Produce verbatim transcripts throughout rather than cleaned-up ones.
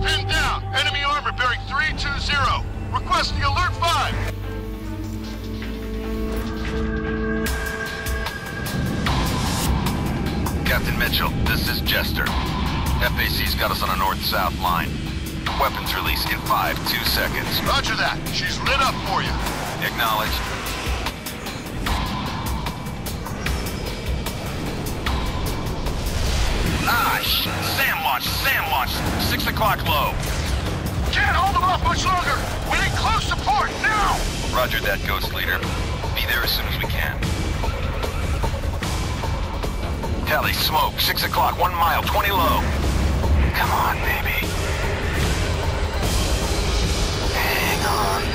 Pinned down. Enemy armor bearing three two zero. Requesting alert five. Captain Mitchell, this is Jester. F A C's got us on a north-south line. Weapons release in five, two seconds. Roger that. She's lit up for you. Acknowledged. Ah, shit. Sam launch, Sam launch. Six o'clock low. Can't hold them off much longer. We need close support now. Roger that, Ghost Leader. Be there as soon as we can. Tally, smoke. Six o'clock, one mile, twenty low. Come on, baby. Hang on.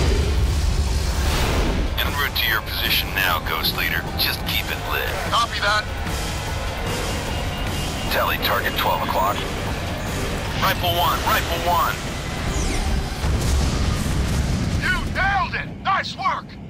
En route to your position now, Ghost Leader. Just keep it lit. Copy that. Tally, target twelve o'clock. Rifle one, rifle one. You nailed it. Nice work.